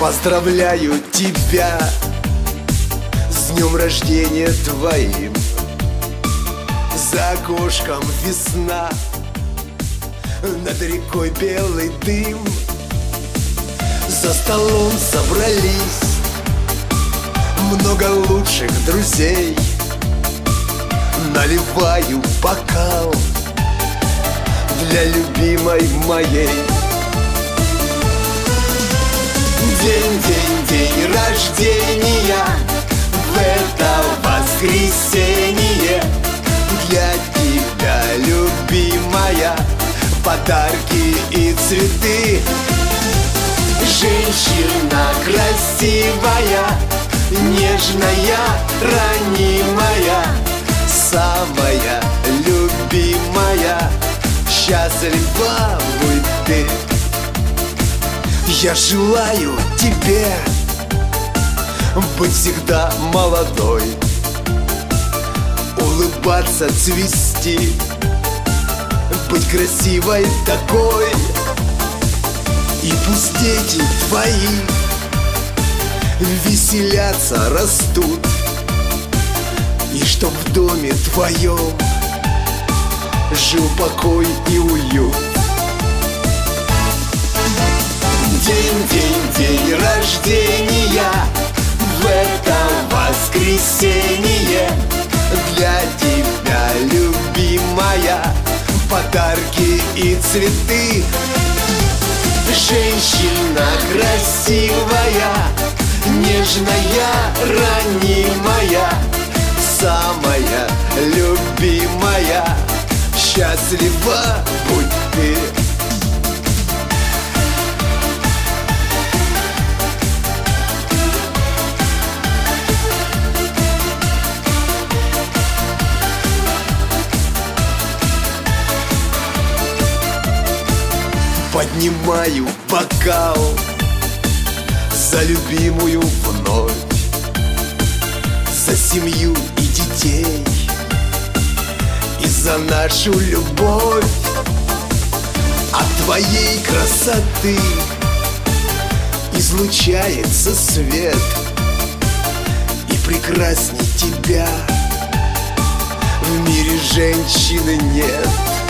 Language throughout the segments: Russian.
Поздравляю тебя с днем рождения твоим. За окошком весна, над рекой белый дым. За столом собрались много лучших друзей. Наливаю бокал для любимой моей. День рождения, в это воскресенье. Для тебя, любимая, подарки и цветы. Женщина красивая, нежная, ранимая, самая любимая, счастлива будь ты. Я желаю тебе быть всегда молодой, улыбаться, цвести, быть красивой такой. И пусть дети твои веселятся, растут, и чтоб в доме твоем жил покой и уют. День рождения, в это воскресенье. Для тебя, любимая, подарки и цветы. Женщина красивая, нежная, ранимая, самая любимая, счастлива будь ты. Поднимаю бокал за любимую вновь, за семью и детей, и за нашу любовь. От твоей красоты излучается свет, и прекрасней тебя в мире женщины нет.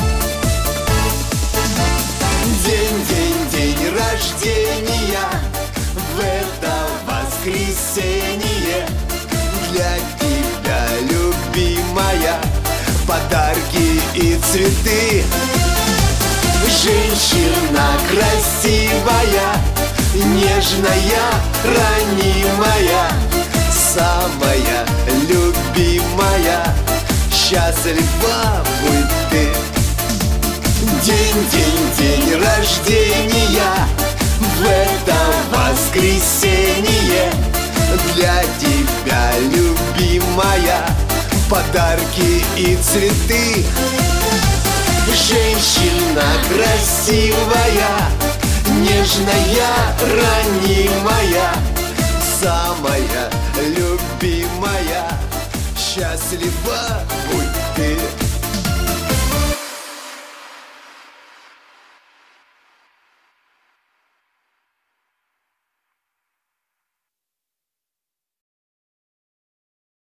День рождения, в это воскресенье. Для тебя, любимая, подарки и цветы. Женщина красивая, нежная, ранимая, самая любимая, счастлива будь ты. День рождения, в это воскресенье. Для тебя, любимая, подарки и цветы. Женщина красивая, нежная, ранимая, самая любимая, счастлива